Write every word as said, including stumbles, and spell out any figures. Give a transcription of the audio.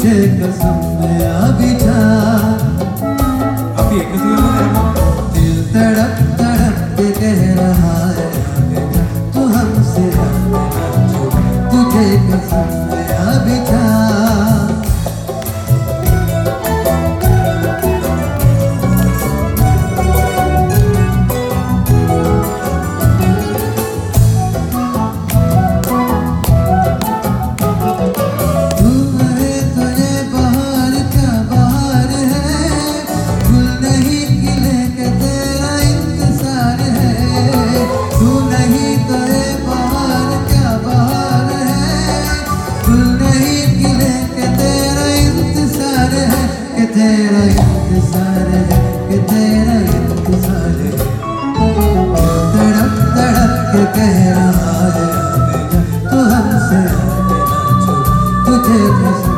तुझे कसम में अभी था। अभी एक दिल तड़प तड़प के कह रहा है आगे जा, तू हमसे आगे ना छूट, तुझे कसम में अभी था। तेरा इंतजार है कि तेरा इंतजार है, तड़प तड़प के कह रहा है आगे जा, तू हमसे आगे ना छोड़, तुझे कसम